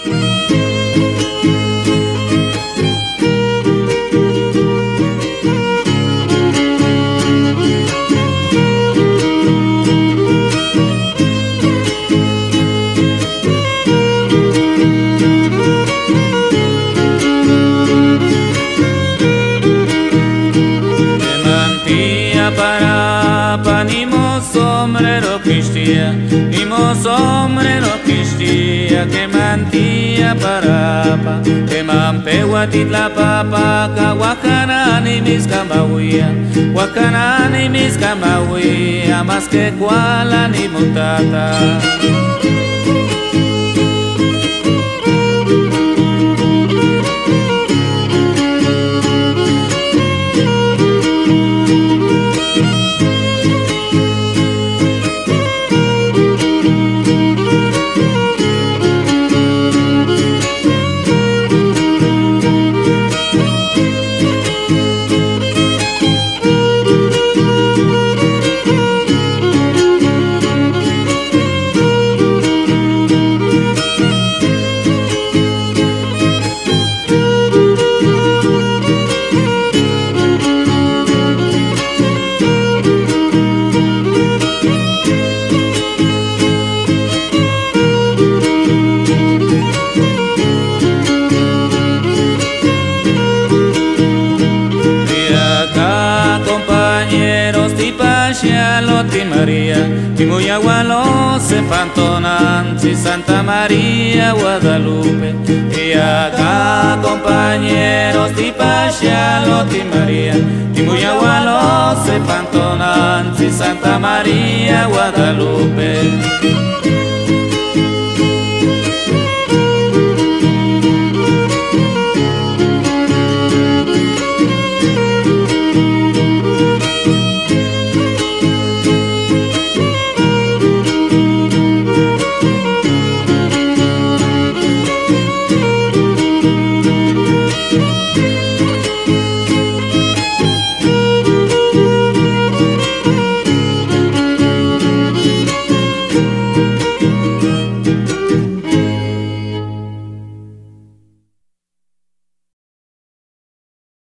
Sombrero quistia, nimo sombrero quistia, que mantía parapa, que mampegua titla papa, ka wakanani mis camauia, wakanani mis camauia, más que cuala ni mutata. Loti María, Timuyagualo se pantonan, si Santa María Guadalupe, y acá compañeros de Pasha, Loti María, Timuyagualo se pantonan, si Santa María Guadalupe.